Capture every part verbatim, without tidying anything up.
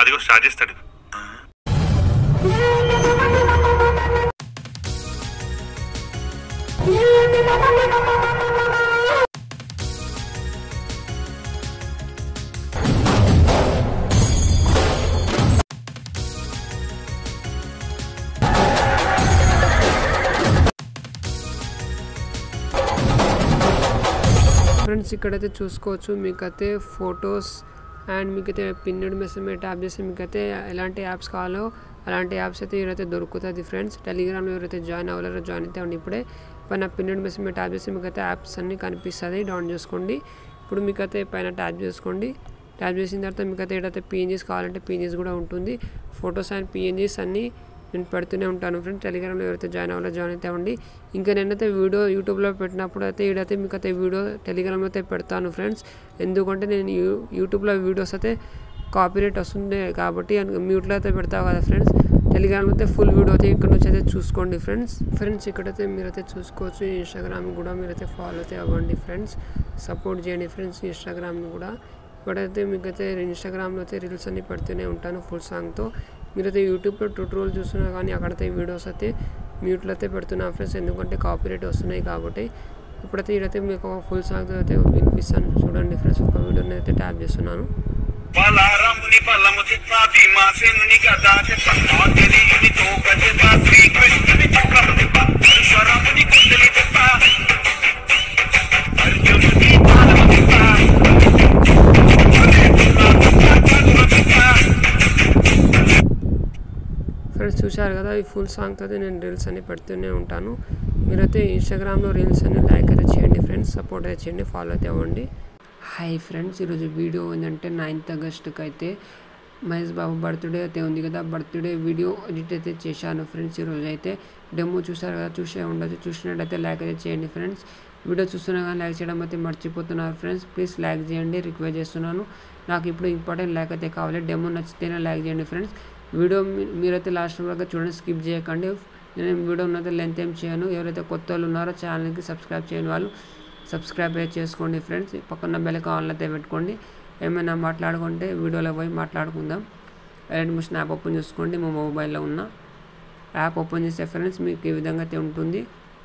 అదిగో స్టార్ట్ చేస్తాడు. ఫ్రెండ్స్ ఇక్కడైతే చూసుకోవచ్చు, మీకైతే ఫొటోస్ అండ్ మీకైతే పిన్నెడ్ మెసేజ్ మీద ట్యాప్ చేస్తే మీకైతే ఎలాంటి యాప్స్ కావాలో అలాంటి యాప్స్ అయితే ఇవరైతే దొరుకుతుంది ఫ్రెండ్స్. టెలిగ్రామ్లో ఎవరైతే జాయిన్ అవ్వాలో జాయిన్ అయితే ఉండి ఇప్పుడే పైన పిన్నెడ్ మెసేజ్ మీద ట్యాప్ చేస్తే మీకైతే యాప్స్ అన్నీ కనిపిస్తుంది, డౌన్ చేసుకోండి. ఇప్పుడు మీకైతే పైన ట్యాప్ చేసుకోండి. ట్యాప్ చేసిన తర్వాత మీకైతే ఏదైతే పిఎన్జీస్ కావాలంటే పిఎన్జీస్ కూడా ఉంటుంది. ఫొటోస్ అండ్ పిఎన్జీస్ అన్నీ నేను పెడుతూనే ఉంటాను ఫ్రెండ్స్. టెలిగ్రామ్లో ఎవరైతే జాయిన్ అవ్వాలో జాయిన్ అయితే ఉండి. ఇంకా నేనైతే వీడియో యూట్యూబ్లో పెట్టినప్పుడు అయితే ఈడైతే మీకు అయితే వీడియో టెలిగ్రామ్లో అయితే పెడతాను ఫ్రెండ్స్. ఎందుకంటే నేను యూ యూట్యూబ్లో వీడియోస్ అయితే కాపీరైట్ వస్తుంది కాబట్టి మ్యూట్లో అయితే పెడతావు కదా ఫ్రెండ్స్. టెలిగ్రామ్లో అయితే ఫుల్ వీడియో అయితే ఇక్కడ నుంచి అయితే చూసుకోండి ఫ్రెండ్స్. ఫ్రెండ్స్ ఇక్కడైతే మీరైతే చూసుకోవచ్చు, ఇన్స్టాగ్రామ్ కూడా మీరైతే ఫాలో అయితే అవ్వండి ఫ్రెండ్స్, సపోర్ట్ చేయండి ఫ్రెండ్స్ ఇన్స్టాగ్రామ్ని కూడా. ఇక్కడైతే మీకైతే ఇన్స్టాగ్రామ్లో అయితే రీల్స్ అన్ని పెడుతూనే ఉంటాను ఫుల్ సాంగ్తో. మీరైతే యూట్యూబ్లో ట్యూటోరియల్ చూస్తున్నా కానీ అక్కడైతే వీడియోస్ అయితే మ్యూట్లో అయితే పెడుతున్నాను ఫ్రెండ్స్, ఎందుకంటే కాపీరైట్ వస్తున్నాయి కాబట్టి. ఇప్పుడైతే ఇక్కడైతే మీకు ఒక ఫుల్ సాంగ్ అయితే వినిపిస్తాను చూడండి ఫ్రెండ్స్. ఒక వీడియోని అయితే ట్యాప్ చేస్తున్నాను. ఫ్రెండ్స్ చూశారు కదా, ఈ ఫుల్ సాంగ్తో అయితే నేను రీల్స్ అన్ని పెడుతూనే ఉంటాను. మీరైతే ఇన్స్టాగ్రామ్లో రీల్స్ అన్ని లైక్ అయితే చేయండి ఫ్రెండ్స్, సపోర్ట్ అయితే చేయండి, ఫాలో అయితే అవ్వండి. హాయ్ ఫ్రెండ్స్, ఈరోజు వీడియో ఏంటంటే నైన్త్ ఆగస్ట్కి అయితే మహేష్ బాబు బర్త్డే అయితే ఉంది కదా, బర్త్డే వీడియో ఎడిట్ అయితే చేశాను ఫ్రెండ్స్. ఈరోజు అయితే డెమో చూసారు కదా, చూసే ఉండొచ్చు. చూసినట్టయితే లైక్ అయితే చేయండి ఫ్రెండ్స్. వీడియో చూస్తున్నా కానీ లైక్ చేయడం అయితే మర్చిపోతున్నారు ఫ్రెండ్స్. ప్లీజ్ లైక్ చేయండి, రిక్వెస్ట్ చేస్తున్నాను. నాకు ఇప్పుడు ఇంపార్టెంట్ లైక్ అయితే కావాలి. డెమో నచ్చితేనే లైక్ చేయండి ఫ్రెండ్స్. వీడియో మీరైతే లాస్ట్ వరకు చూడండి, స్కిప్ చేయకండి. నేను వీడియో ఉన్నది లెంత్ ఏం చేయను. ఎవరైతే కొత్త వాళ్ళు ఉన్నారో ఛానల్కి సబ్స్క్రైబ్ చేయని వాళ్ళు సబ్స్క్రైబ్ అయితే చేసుకోండి ఫ్రెండ్స్. పక్కన బెల్ ఆన్లో అయితే పెట్టుకోండి. ఏమైనా మాట్లాడుకుంటే వీడియోలో పోయి మాట్లాడుకుందాం. ఎలైట్ మోషన్ యాప్ ఓపెన్ చేసుకోండి. మా మొబైల్లో ఉన్న యాప్ ఓపెన్ చేస్తే ఫ్రెండ్స్ మీకు ఈ విధంగా అయితే ఉంటుంది.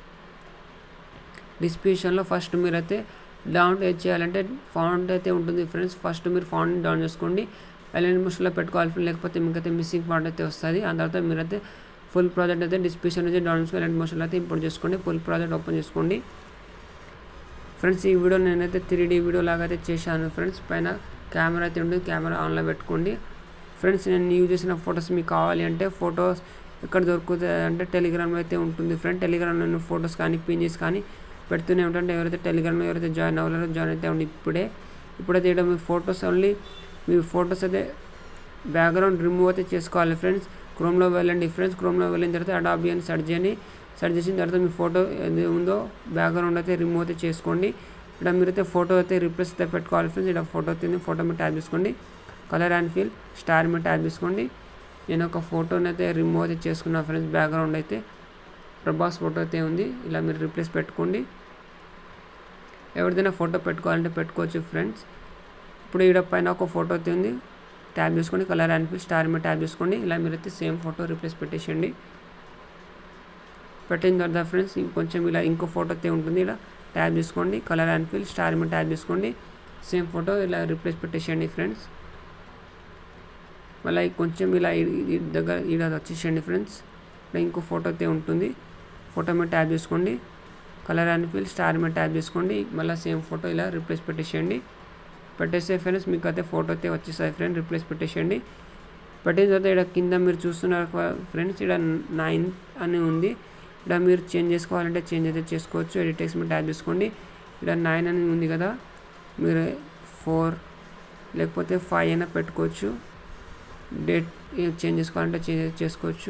డిస్క్రిప్షన్లో ఫస్ట్ మీరైతే డౌన్లోడ్ ఏది చేయాలంటే ఫాంట్ అయితే ఉంటుంది ఫ్రెండ్స్. ఫస్ట్ మీరు ఫాంట్ని డౌన్ చేసుకోండి. ఎలైట్ మోషన్లో పెట్టుకోవాలి, లేకపోతే మీకైతే మిస్సింగ్ ఫాంట్ అయితే వస్తుంది. ఆ తర్వాత మీరైతే ఫుల్ ప్రాజెక్ట్ అయితే డిస్క్రిప్షన్ నుంచి డౌన్ చేసుకొని ఎలైట్ మోషన్లో అయితే ఇంపోర్ట్ చేసుకోండి. ఫుల్ ప్రాజెక్ట్ ఓపెన్ చేసుకోండి ఫ్రెండ్స్. ఈ వీడియో నేనైతే త్రీ డీ వీడియో లాగా అయితే చేశాను ఫ్రెండ్స్. పైన కెమెరా అయితే ఉంటుంది, కెమెరా ఆన్లో పెట్టుకోండి ఫ్రెండ్స్. నేను యూజ్ చేసిన ఫొటోస్ మీకు కావాలి అంటే ఫొటోస్ ఎక్కడ దొరుకుతుంది అంటే టెలిగ్రామ్లో అయితే ఉంటుంది ఫ్రెండ్. టెలిగ్రామ్లో నేను ఫొటోస్ కానీ పిన్జీస్ కానీ పెడుతూనే ఉంటాను. ఎవరైతే టెలిగ్రామ్లో ఎవరైతే జాయిన్ అవ్వాలో జాయిన్ అయితే ఉండి ఇప్పుడే ఇప్పుడైతే ఇక్కడ మీ ఫొటోస్ ఓన్లీ మీ ఫొటోస్ అయితే బ్యాక్గ్రౌండ్ రిమూవ్ అయితే చేసుకోవాలి ఫ్రెండ్స్. క్రోమ్లో వెళ్ళండి ఫ్రెండ్స్. క్రోమ్లో వెళ్ళిన తర్వాత అడాబీ అని సెర్చ్ చేయండి. సెర్చ్ చేసిన తర్వాత మీ ఫోటో ఏది ఉందో బ్యాక్గ్రౌండ్ అయితే రిమూవ్ అయితే చేసుకోండి. ఇక్కడ మీరైతే ఫోటో అయితే రిప్లేస్ అయితే పెట్టుకోవాలి ఫ్రెండ్స్. ఇక్కడ ఫోటో అయితే ఫోటో మీద ట్యాప్ చేసుకోండి. కలర్ అండ్ ఫీల్ స్టార్ మీద ట్యాప్ చేసుకోండి. నేను ఒక ఫోటోని అయితే రిమూవ్ అయితే చేసుకున్నాను ఫ్రెండ్స్. బ్యాక్గ్రౌండ్ అయితే ప్రభాస్ ఫోటో అయితే ఉంది. ఇలా మీరు రిప్లేస్ పెట్టుకోండి. ఎవరిదైనా ఫోటో పెట్టుకోవాలంటే పెట్టుకోవచ్చు ఫ్రెండ్స్. ఇప్పుడు ఇక్కడ పైన ఒక ఫోటో అయితే ఉంది, ట్యాప్ చేసుకోండి. కలర్ అండ్ ఫీల్ స్టార్ మీద ట్యాప్ చేసుకోండి. ఇలా మీరైతే సేమ్ ఫోటో రిప్లేస్ పెట్టేసేయండి. పెట్టిన తర్వాత ఫ్రెండ్స్ ఇంకొంచెం ఇలా ఇంకో ఫోటో అయితే ఉంటుంది. ఇలా ట్యాప్ చేసుకోండి. కలర్ అండ్ ఫీల్ స్టార్ మీద ట్యాప్ చేసుకోండి. సేమ్ ఫోటో ఇలా రిప్లేస్ పెట్టేసేయండి ఫ్రెండ్స్. మళ్ళీ కొంచెం ఇలా దగ్గర ఇలా వచ్చేసేయండి ఫ్రెండ్స్. ఇలా ఇంకో ఫోటో అయితే ఉంటుంది. ఫోటో మీద ట్యాప్ చేసుకోండి. కలర్ అండ్ ఫీల్ స్టార్ మీద ట్యాప్ చేసుకోండి. మళ్ళీ సేమ్ ఫోటో ఇలా రిప్లేస్ పెట్టేసేయండి. పెట్టేస్తే ఫ్రెండ్స్ మీకు అయితే ఫోటో అయితే వచ్చేసాయి ఫ్రెండ్. రిప్లేస్ పెట్టేసేయండి. పెట్టిన తర్వాత ఇక్కడ కింద మీరు చూస్తున్నారు ఫ్రెండ్స్, ఇక్కడ నైన్ అని ఉంది. ఇక్కడ మీరు చేంజ్ చేసుకోవాలంటే చేంజ్ అయితే చేసుకోవచ్చు. ఎడిట్ టెక్స్ట్ మీద ట్యాప్ చేసుకోండి. ఇక్కడ నైన్ అని ఉంది కదా, మీరు ఫోర్ లేకపోతే ఫైవ్ అయినా పెట్టుకోవచ్చు. డేట్ చేంజ్ చేసుకోవాలంటే చేంజ్ చేసుకోవచ్చు.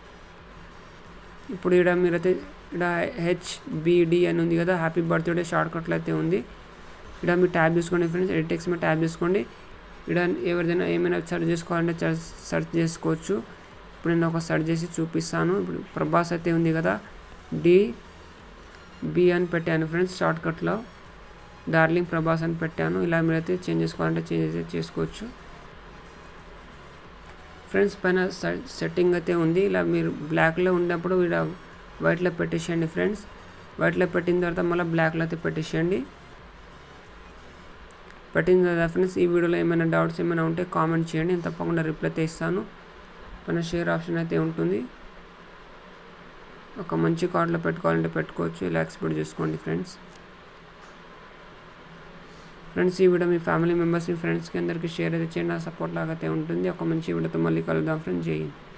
ఇప్పుడు ఇక్కడ మీరైతే ఇక్కడ హెచ్బిడి అని ఉంది కదా, హ్యాపీ బర్త్డే షార్ట్ కట్లో అయితే ఉంది. ఇక్కడ మీరు ట్యాప్ చేసుకోండి ఫ్రెండ్స్. ఎడిట్ టెక్స్ట్ మీద ట్యాప్ చేసుకోండి. ఇక్కడ ఎవరిదైనా ఏమైనా సెర్చ్ చేసుకోవాలంటే సెర్చ్ చేసుకోవచ్చు. ఇప్పుడు నేను ఒక సెర్చ్ చేసి చూపిస్తాను. ఇప్పుడు ప్రభాస్ అయితే ఉంది కదా, డి బి అని పెట్టాను ఫ్రెండ్స్. షార్ట్ కట్లో డార్లింగ్ ప్రభాస్ అని పెట్టాను. ఇలా మీరైతే చేంజ్ చేసుకోవాలంటే చేంజ్ అయితే చేసుకోవచ్చు. ఫ్రెండ్స్ పైన సెట్టింగ్ అయితే ఉంది. ఇలా మీరు బ్లాక్లో ఉన్నప్పుడు ఇలా వైట్లో పెట్టేసేయండి ఫ్రెండ్స్. వైట్లో పెట్టిన తర్వాత మళ్ళీ బ్లాక్లో అయితే పెట్టేసేయండి. పెట్టిన తర్వాత ఫ్రెండ్స్ ఈ వీడియోలో ఏమైనా డౌట్స్ ఏమైనా ఉంటే కామెంట్ చేయండి, నేను తప్పకుండా రిప్లై అయితే ఇస్తాను. పైన షేర్ ఆప్షన్ అయితే ఉంటుంది. ఒక మంచి కార్డులో పెట్టుకోవాలంటే పెట్టుకోవచ్చు, ఇలా ఎక్స్పెక్ట్ చేసుకోండి ఫ్రెండ్స్. ఫ్రెండ్స్ ఈ వీడియో మీ ఫ్యామిలీ మెంబర్స్ మీ ఫ్రెండ్స్కి అందరికీ షేర్ అయితే చేయండి, నా సపోర్ట్ లాగా అయితే ఉంటుంది. ఒక మంచి వీడియోతో మళ్ళీ కలుద్దాం ఫ్రెండ్స్. జై హింద్.